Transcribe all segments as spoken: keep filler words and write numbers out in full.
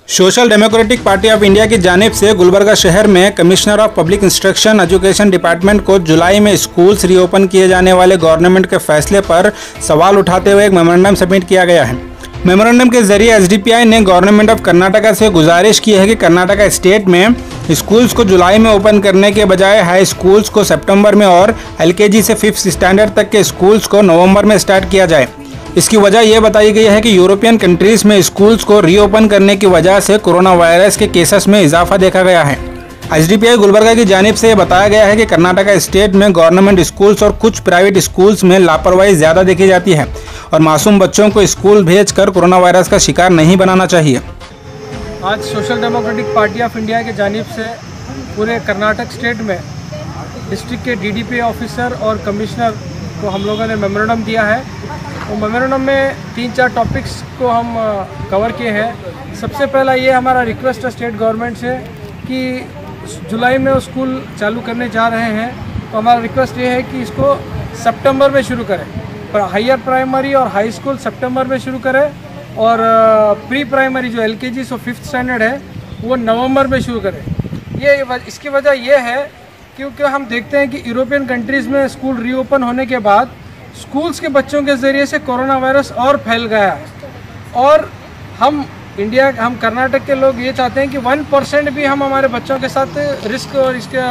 Social democratic party of India की जानिब से गुलबर्गा शहर में commissioner of public instruction education department को जुलाई में स्कूल्स रीओपन किए जाने वाले गवर्नमेंट के फैसले पर सवाल उठाते हुए एक मेमोरेंडम सबमिट किया गया है। मेमोरेंडम के जरिए एसडीपीआई ने गवर्नमेंट ऑफ कर्नाटका से गुजारिश की है कि कर्नाटका स्टेट में स्कूल्स को जुलाई में ओपन करने के बजाय हाई स्कूल्स को सितंबर में और एलकेजी से फिफ्थ स्टैंडर्ड तक के स्कूल्स को नवंबर में स्टार्ट किया जाए। इसकी वजह यह बताई गई है कि यूरोपियन कंट्रीज में स्कूल्स को रीओपन करने की वजह से कोरोना वायरस के केसेस में इजाफा देखा गया है। एसडीपीआई गुलबर्गा की जानिब से बताया गया है कि कर्नाटका स्टेट में गवर्नमेंट स्कूल्स और कुछ प्राइवेट स्कूल्स में लापरवाही ज़्यादा देखी जाती है और मासूम बच्चों को स्कूल भेजकर कोरोना वायरस का शिकार नहीं बनाना चाहिए। आज social democratic party of India की जानिब से पूरे कर्नाटक स्टेट में डिस्ट्रिक्ट के डीडीपी ऑफिसर और कमिश्नर को हम लोगों ने मेमोरेंडम दिया है। वो मेमोरेंडम में तीन चार टॉपिक्स को हम कवर किए हैं। सबसे पहला ये हमारा रिक्वेस्ट है स्टेट गवर्नमेंट से कि जुलाई में स्कूल चालू करने जा रहे हैं, तो हमारा रिक्वेस्ट ये है कि इसको सितंबर में शुरू करें। पर हायर प्राइमरी और हाई स्कूल सितंबर में शुरू करें और प्री प्राइमरी जो एलकेजी सो फिफ्थ स्टैंडर्ड है वो नवंबर में शुरू करें। ये इसकी वजह यह है क्योंकि हम देखते हैं कि यूरोपियन कंट्रीज़ में स्कूल रीओपन होने के बाद स्कूल्स के बच्चों के ज़रिए से कोरोना वायरस और फैल गया है और हम इंडिया हम कर्नाटक के लोग ये चाहते हैं कि वन परसेंट भी हम हमारे बच्चों के साथ रिस्क और इसका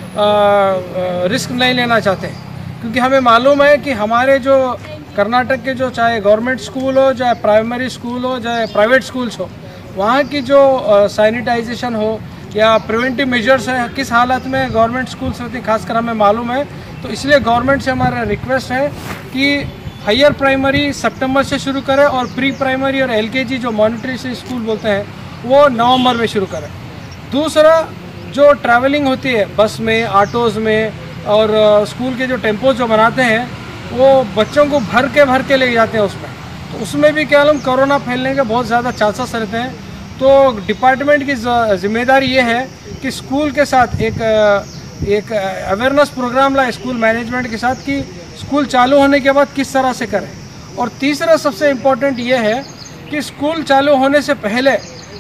रिस्क नहीं लेना चाहते हैं, क्योंकि हमें मालूम है कि हमारे जो कर्नाटक के जो चाहे गवर्नमेंट स्कूल हो, चाहे प्राइमरी स्कूल हो, चाहे प्राइवेट स्कूल्स हो, वहाँ की जो सैनिटाइजेशन हो या प्रिवेंटिव मेजर्स हैं किस हालत में गवर्नमेंट स्कूल्स रहती हैं खासकर हमें मालूम है। तो इसलिए गवर्नमेंट से हमारा रिक्वेस्ट है कि हायर प्राइमरी सितंबर से शुरू करें और प्री प्राइमरी और एलकेजी जो मॉनिटरी से स्कूल बोलते हैं वो नवंबर में शुरू करें। दूसरा, जो ट्रैवलिंग होती है बस में, ऑटोज़ में और स्कूल के जो टेम्पोज जो बनाते हैं वो बच्चों को भर के भर के ले जाते हैं उसमें, तो उसमें भी क्या हम कोरोना फैलने के बहुत ज़्यादा चांसेस रहते हैं। तो डिपार्टमेंट की जिम्मेदारी ये है कि स्कूल के साथ एक एक अवेयरनेस प्रोग्राम लाए स्कूल मैनेजमेंट के साथ कि स्कूल चालू होने के बाद किस तरह से करें। और तीसरा सबसे इम्पोर्टेंट ये है कि स्कूल चालू होने से पहले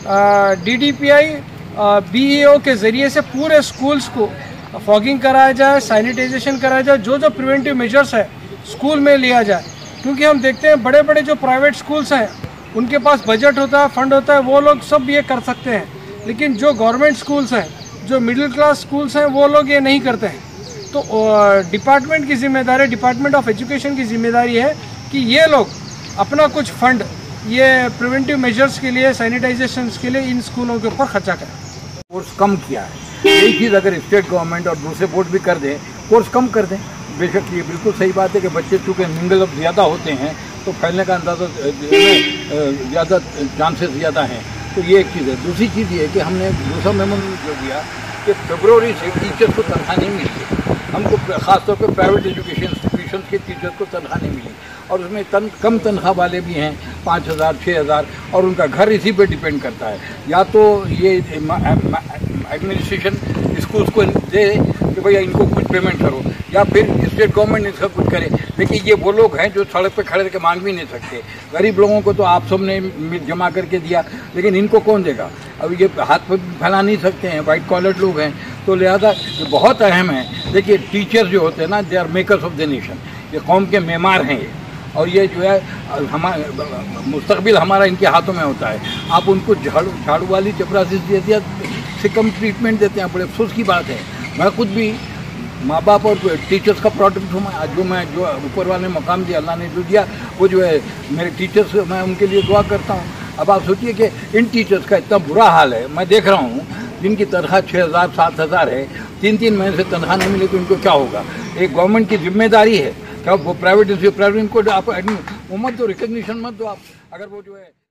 डीडीपीआई बीईओ के ज़रिए से पूरे स्कूल्स को फॉगिंग कराया जाए, सैनिटाइजेशन कराया जाए, जो जो प्रिवेंटिव मेजर्स है स्कूल में लिया जाए। क्योंकि हम देखते हैं बड़े बड़े जो प्राइवेट स्कूल्स हैं उनके पास बजट होता है, फंड होता है, वो लोग सब ये कर सकते हैं, लेकिन जो गवर्नमेंट स्कूल्स हैं, जो मिडिल क्लास स्कूल्स हैं, वो लोग ये नहीं करते हैं। तो डिपार्टमेंट की जिम्मेदारी, डिपार्टमेंट ऑफ एजुकेशन की जिम्मेदारी है कि ये लोग अपना कुछ फंड ये प्रिवेंटिव मेजर्स के लिए, सैनिटाइजेशन के लिए इन स्कूलों के ऊपर खर्चा करें। कोर्स कम किया है, यही चीज़ अगर स्टेट गवर्नमेंट और दूसरे बोर्ड भी कर दें, कोर्स कम कर दें। बेशक ये बिल्कुल सही बात है कि बच्चे चूँकि मिंगल अप ज़्यादा होते हैं तो फैलने का अंदाज़ा ज़्यादा चांसेस ज़्यादा हैं। तो ये एक चीज़ है। दूसरी चीज़ ये है कि हमने दूसरा मेमोरेंडम जो दिया कि फरवरी से टीचर्स को तनख्वाह नहीं मिलती। हमको ख़ासतौर पर प्राइवेट एजुकेशन इंस्टीट्यूशन के टीचर्स को तनख्वाह नहीं मिली और उसमें तन कम तनख्वाह वाले भी हैं, पाँच हज़ार छः हज़ार और उनका घर इसी पे डिपेंड करता है। या तो ये एडमिनिस्ट्रेशन स्कूल्स को दे कि भैया इनको कुछ पेमेंट करो, या फिर स्टेट गवर्नमेंट इसका कुछ करे। लेकिन ये वो लोग हैं जो सड़क पे खड़े करके मांग भी नहीं सकते। गरीब लोगों को तो आप सब ने जमा करके दिया, लेकिन इनको कौन देगा? अब ये हाथ पर फैला नहीं सकते हैं, वाइट कॉलर लोग हैं, तो लिहाजा ये बहुत अहम है। देखिए टीचर्स जो होते हैं ना, they are makers of the nation, ये कौम के मेमार हैं ये, और ये जो है हमारा मुस्तकबिल हमारा इनके हाथों में होता है। आप उनको झाड़ू झाड़ू वाली चपरासी दे दिया से कम ट्रीटमेंट देते हैं, बड़े अफसोस की बात है। मैं खुद भी माँ बाप और टीचर्स का प्रोडक्ट हूँ। मैं जो मैं जो ऊपर वाले ने मकाम दिया, अल्लाह ने जो दिया, वो जो है मेरे टीचर्स, मैं उनके लिए दुआ करता हूँ। अब आप सोचिए कि इन टीचर्स का इतना बुरा हाल है। मैं देख रहा हूँ जिनकी तनख्वाह छः हज़ार सात हज़ार है, तीन तीन महीने से तनख्वाह नहीं मिले तो इनको क्या होगा? एक गवर्नमेंट की जिम्मेदारी है। क्या वो प्राइवेट प्राइवेट इनको आप उम्मत तो रिकग्निशन मत दो आप, अगर वो जो है